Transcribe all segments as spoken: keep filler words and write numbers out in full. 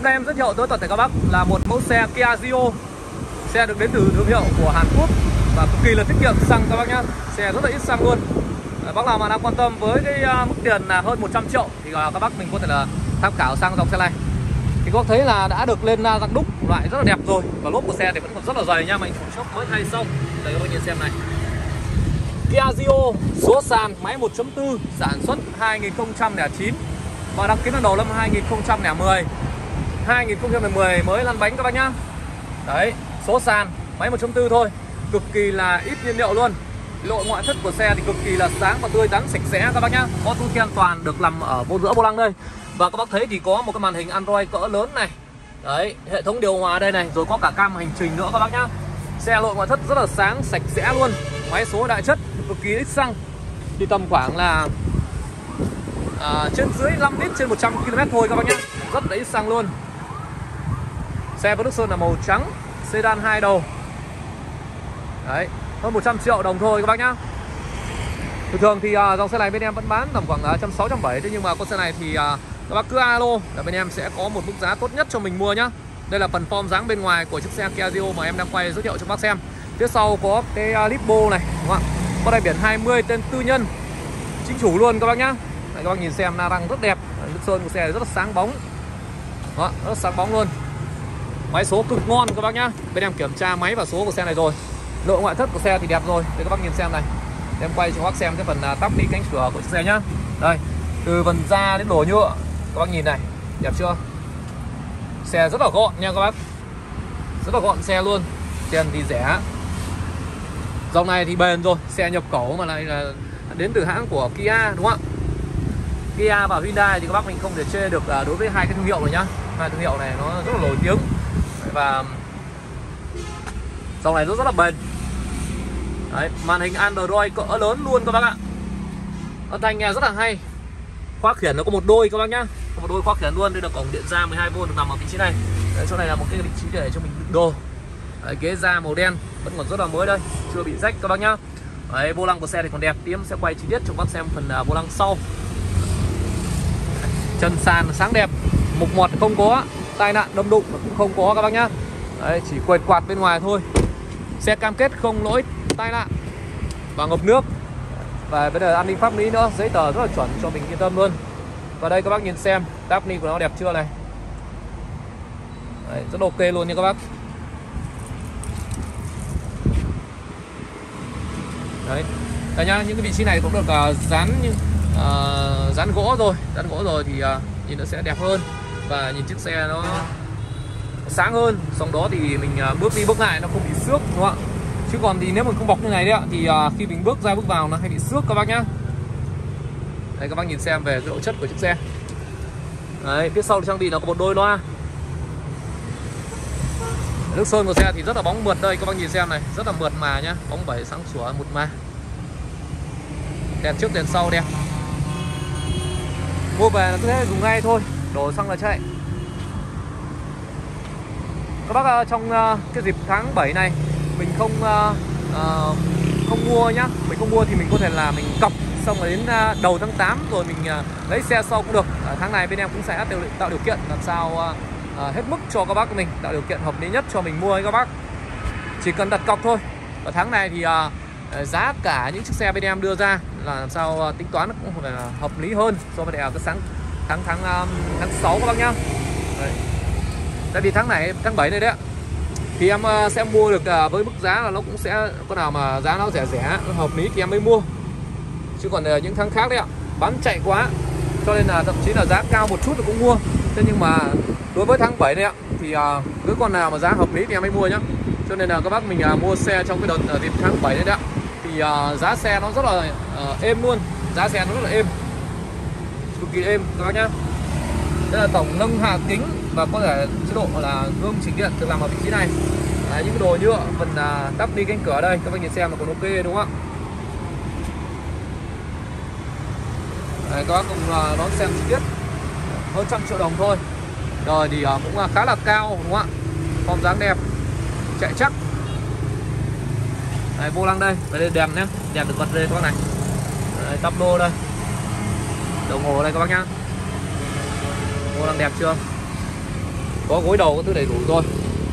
Hôm nay em giới thiệu tới toàn thể các bác là một mẫu xe Kia Rio. Xe được đến từ thương hiệu của Hàn Quốc và cực kỳ là tiết kiệm xăng các bác nhá. Xe rất là ít xăng luôn. Bác nào mà đang quan tâm với cái mức tiền là hơn một trăm triệu thì các bác mình có thể là tham khảo sang dòng xe này. Thì các bác thấy là đã được lên răng đúc loại rất là đẹp rồi, và lốp của xe thì vẫn còn rất là dày nha, mình chủ shop mới thay xong. Đây các bác nhìn xem này. Kia Rio số sàn máy một chấm bốn sản xuất hai nghìn không trăm lẻ chín và đăng ký lần đầu năm hai nghìn không trăm lẻ mười. hai nghìn không trăm mười mới lăn bánh các bác nhá. Đấy, số sàn máy một chấm bốn thôi, cực kỳ là ít nhiên liệu luôn. Lộ ngoại thất của xe thì cực kỳ là sáng và tươi tắn sạch sẽ các bác nhá. Có túi an toàn được nằm ở vô giữa vô lăng đây. Và các bác thấy thì có một cái màn hình Android cỡ lớn này. Đấy, hệ thống điều hòa đây này, rồi có cả cam hành trình nữa các bác nhá. Xe lộ ngoại thất rất là sáng, sạch sẽ luôn. Máy số đại chất, cực kỳ ít xăng. Thì tầm khoảng là à, trên dưới năm lít trên một trăm ki lô mét thôi các bác nhá. Rất là ít xăng luôn. Xe có nước sơn là màu trắng, sedan hai đầu. Đấy, hơn một trăm triệu đồng thôi các bác nhá. Thường thường thì uh, dòng xe này bên em vẫn bán tầm khoảng uh, một trăm sáu mươi, một trăm bảy mươi. Thế nhưng mà con xe này thì uh, các bác cứ alo là bên em sẽ có một mức giá tốt nhất cho mình mua nhá. Đây là phần form dáng bên ngoài của chiếc xe Kia Rio mà em đang quay giới thiệu cho bác xem. Phía sau có cái uh, Lipo này, đúng không ạ? Có đai biển hai mươi tên tư nhân, chính chủ luôn các bác nhá. Đấy, các bác nhìn xem la răng rất đẹp, nước sơn của xe rất là sáng bóng. Đó, rất sáng bóng luôn. Máy số cực ngon các bác nhá. Bên em kiểm tra máy và số của xe này rồi. Nội ngoại thất của xe thì đẹp rồi. Để các bác nhìn xem này. Em quay cho các bác xem cái phần uh, tắp đi cánh cửa của chiếc xe nhá. Đây, từ phần da đến đồ nhựa, các bác nhìn này, đẹp chưa? Xe rất là gọn nha các bác. Rất là gọn xe luôn. Tiền thì rẻ. Dòng này thì bền rồi, xe nhập khẩu mà lại là đến từ hãng của Kia đúng không ạ? Kia và Hyundai thì các bác mình không thể chê được uh, đối với hai cái thương hiệu này nhá. Hai thương hiệu này nó rất là nổi tiếng. Và dòng này rất rất là bền. Đấy, màn hình Android cỡ lớn luôn các bác ạ. Âm thanh nghe rất là hay. Khóa khiển nó có một đôi các bác nhá. Có một đôi khóa khiển luôn. Đây là cổng điện ra mười hai vôn được nằm ở vị trí này. Đấy, chỗ này là một cái vị trí để cho mình đựng đồ. Đấy, ghế da màu đen vẫn còn rất là mới đây, chưa bị rách các bác nhá. Đấy, vô lăng của xe thì còn đẹp. Tí em sẽ quay chi tiết cho các bác xem phần uh, vô lăng sau. Chân sàn sáng đẹp, mục mọt không có, tai nạn đâm đụng cũng không có các bác nhá. Đấy, chỉ quệt quạt bên ngoài thôi. Xe cam kết không lỗi tai nạn và ngập nước. Và bây giờ an ninh pháp lý nữa, giấy tờ rất là chuẩn cho mình yên tâm luôn. Và đây các bác nhìn xem, táp ni của nó đẹp chưa này. Đấy, rất ok luôn nha các bác. Đấy, đây nhá, những cái vị trí này cũng được uh, dán như uh, dán gỗ rồi, dán gỗ rồi thì uh, nhìn nó sẽ đẹp hơn và nhìn chiếc xe nó sáng hơn. Sau đó thì mình uh, bước đi bước lại nó không bị xước đúng không ạ? Chứ còn thì nếu mình không bọc như này đấy ạ thì uh, khi mình bước ra bước vào nó hay bị xước các bác nhá. Đây các bác nhìn xem về cái độ chất của chiếc xe. Đấy, phía sau trang bị nó có một đôi loa. Nước sơn của xe thì rất là bóng mượt đây, các bác nhìn xem này, rất là mượt mà nhá, bóng bẩy sáng sủa một mà. Đèn trước đèn sau đẹp. Mua về là cứ thế dùng ngay thôi, đổ xăng là chạy. Các bác trong uh, cái dịp tháng bảy này mình không uh, uh, không mua nhá, mình không mua thì mình có thể là mình cọc xong rồi đến uh, đầu tháng tám rồi mình uh, lấy xe sau cũng được. Uh, tháng này bên em cũng sẽ tạo điều kiện làm sao uh, uh, hết mức cho các bác mình, tạo điều kiện hợp lý nhất cho mình mua ấy các bác. Chỉ cần đặt cọc thôi. Ở tháng này thì uh, giá cả những chiếc xe bên em đưa ra là làm sao uh, tính toán nó cũng phải uh, hợp lý hơn so với cái sáng tháng tháng um, tháng sáu các bác nhá. Đấy. Tại vì tháng này tháng bảy này đấy ạ, thì em uh, sẽ mua được uh, với mức giá là nó cũng sẽ có nào mà giá nó rẻ rẻ nó hợp lý thì em mới mua. Chứ còn uh, những tháng khác đấy ạ, bán chạy quá cho nên là thậm chí là giá cao một chút thì cũng mua. Thế nhưng mà đối với tháng bảy này ạ thì uh, cứ con nào mà giá hợp lý thì em mới mua nhá. Cho nên là các bác mình uh, mua xe trong cái đợt uh, dịp tháng bảy này đấy ạ thì uh, giá xe nó rất là uh, êm luôn, giá xe nó rất là êm, cực kỳ êm các bác nhá. Đây là tổng nâng hạ kính và có thể chế độ là gương chỉnh điện được làm ở vị trí này. Đấy, những cái đồ nhựa phần uh, đắp đi cánh cửa đây các bác nhìn xem là còn ok đúng không ạ? Đấy, các bác cùng uh, đón xem chi tiết. Hơn trăm triệu đồng thôi. Rồi thì uh, cũng uh, khá là cao đúng không ạ? Form dáng đẹp, chạy chắc. Đấy, vô lăng đây, đây đèn nhé, đèn được bật lên các bác này. Đấy, tắp lô đây, đồng hồ đây các bác nhá. Vô lăng đẹp chưa? có gối đầu, có thứ đầy đủ rồi.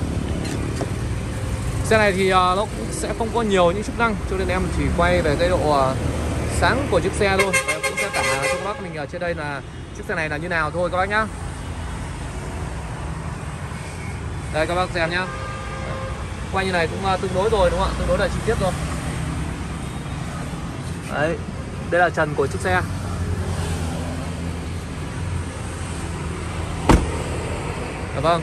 Xe này thì uh, nó cũng sẽ không có nhiều những chức năng, cho nên em chỉ quay về cái độ uh, sáng của chiếc xe thôi. Và em cũng sẽ tả cho các bác mình ở trên đây là chiếc xe này là như nào thôi các bác nhá. Đây các bác xem nhá. Quay như này cũng uh, tương đối rồi đúng không ạ? Tương đối là chi tiết rồi. Đấy, đây là trần của chiếc xe. Dạ vâng.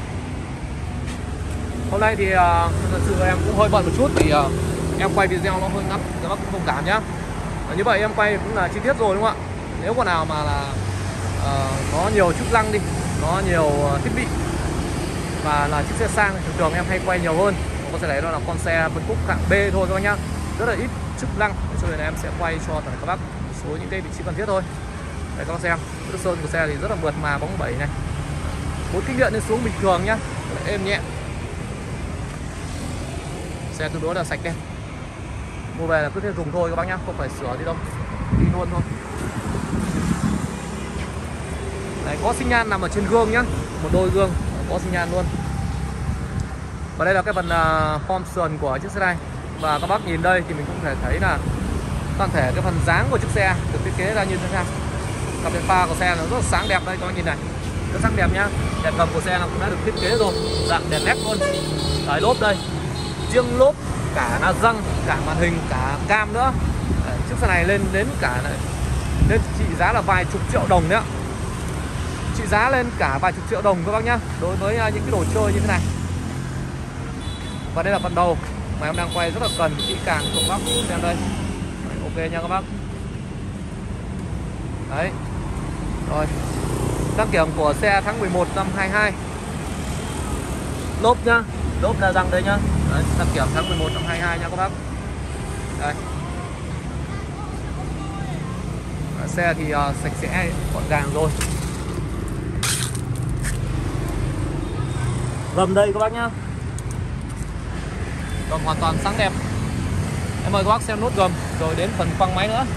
Hôm nay thì uh, thật sự em cũng hơi bận một chút thì uh, em quay video nó hơi ngắn, các bác cũng thông cảm nhá. Uh, như vậy em quay cũng là chi tiết rồi đúng không ạ? Nếu con nào mà là uh, nó nhiều chức năng đi, nó nhiều uh, thiết bị và là chiếc xe sang thì thường thường em hay quay nhiều hơn. Con xe này đó là con xe phân khúc hạng B thôi các bác nhá, rất là ít chức năng, cho nên là em sẽ quay cho tất cả các bác một số những cái vị trí cần thiết thôi. Đây các bác xem, nước sơn của xe thì rất là mượt mà, bóng bẩy này, bốn kích điện lên xuống bình thường nhá, rất là êm nhẹ. Xe tương đối là sạch đen, mua về là cứ thế dùng thôi các bác nhá, không phải sửa gì đâu, đi luôn thôi. Đấy, có xi nhan nằm ở trên gương nhá, một đôi gương có xi nhan luôn. Và đây là cái phần uh, form sườn của chiếc xe này. Và các bác nhìn đây thì mình cũng thể thấy là toàn thể cái phần dáng của chiếc xe được thiết kế ra như thế nào. Cặp đèn pha của xe nó rất là sáng đẹp đây các bác nhìn này, rất sáng đẹp nhá. Đèn cầm của xe nó cũng đã được thiết kế rồi, dạng đèn led luôn. Đấy, lốp đây, riêng lốp cả là răng, cả màn hình, cả cam nữa. Đấy, chiếc xe này lên đến cả này, lên trị giá là vài chục triệu đồng đấy ạ. Trị giá lên cả vài chục triệu đồng các bác nhá, đối với uh, những cái đồ chơi như thế này. Và đây là phần đầu mà em đang quay rất là cần kỹ càng cho các bác xem đây. Đấy, ok nha các bác. Đấy. Rồi. Đăng kiểm của xe tháng mười một năm hai hai. Lốp nhá, lốp là răng đây nhá. Đấy, đăng kiểm tháng mười một năm hai hai nha các bác. Đây. Đấy, xe thì uh, sạch sẽ gọn gàng rồi. Gầm đây các bác nhá, gầm hoàn toàn sáng đẹp. Em mời các bác xem nốt gầm rồi đến phần khoang máy nữa.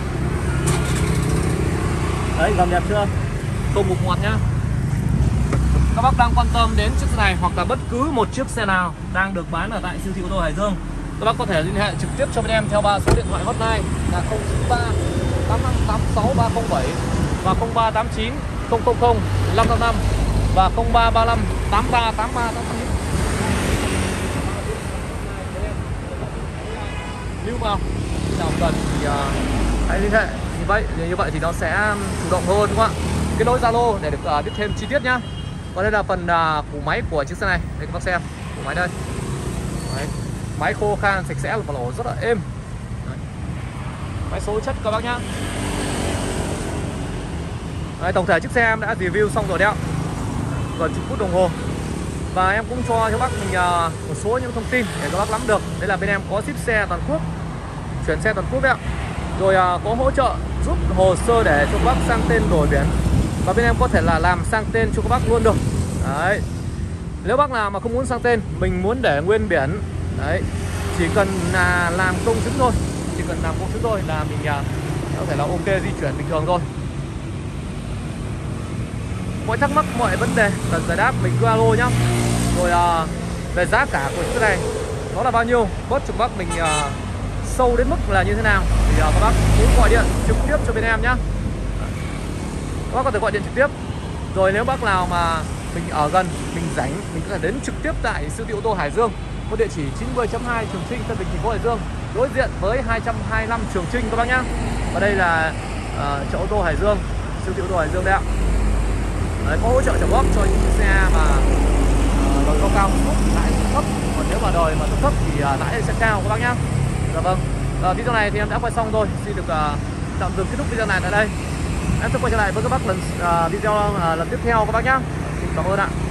Đấy, gầm đẹp chưa, không mục ngoặt nhá. Các bác đang quan tâm đến chiếc xe này hoặc là bất cứ một chiếc xe nào đang được bán ở tại siêu thị ô tô Hải Dương, các bác có thể liên hệ trực tiếp cho bên em theo ba số điện thoại hotline là không chín ba tám năm tám sáu ba không bảy và không ba tám chín không không không năm năm năm và không ba ba năm tám ba tám ba tám chín. Lưu vào nào cần thì uh, hãy liên hệ như vậy, như vậy thì nó sẽ chủ động hơn đúng không ạ? Kết nối Zalo để được uh, biết thêm chi tiết nhá. Còn đây là phần uh, phủ máy của chiếc xe này, đây các bác xem phủ máy đây. Đấy. Máy khô khan sạch sẽ và lỗ rất là êm. Đấy. Máy số chất các bác nhá. Đấy, tổng thể chiếc xe em đã review xong rồi đấy ạ, gần chục phút đồng hồ. Và em cũng cho các bác mình uh, một số những thông tin để các bác nắm được. Đây là bên em có ship xe toàn quốc, chuyển xe toàn quốc đấy ạ. Rồi uh, có hỗ trợ giúp hồ sơ để cho các bác sang tên đổi biển. Và bên em có thể là làm sang tên cho các bác luôn được. Đấy. Nếu bác nào mà không muốn sang tên, mình muốn để nguyên biển, đấy, chỉ cần là làm công chứng thôi, chỉ cần làm công chứng thôi là mình uh, có thể là ok di chuyển bình thường thôi. Mọi thắc mắc, mọi vấn đề cần giải đáp mình cứ alo nhá. Rồi à, về giá cả của chiếc này nó là bao nhiêu, bớt cho bác mình à, sâu đến mức là như thế nào thì à, các bác cứ gọi điện trực tiếp cho bên em nhá. Các bác có thể gọi điện trực tiếp. Rồi nếu bác nào mà mình ở gần, mình rảnh, mình có thể đến trực tiếp tại siêu thị ô tô Hải Dương, có địa chỉ chín mươi chấm hai Trường Trinh, Tân Bình, thành phố Hải Dương, đối diện với hai trăm hai mươi lăm Trường Trinh các bác nhá. Và đây là uh, chợ ô tô Hải Dương, siêu thị ô tô Hải Dương đây ạ. Đấy, có hỗ trợ trả góp cho những xe mà uh, đòi cao cao thấp, lãi thấp. Còn nếu mà đòi mà thấp thấp thì uh, lãi sẽ cao các bác nhá. Dạ vâng. Uh, video này thì em đã quay xong rồi, xin được uh, tạm dừng kết thúc video này tại đây. Em sẽ quay trở lại với các bác lần uh, video uh, lần tiếp theo các bác nhá. Xin cảm ơn ạ.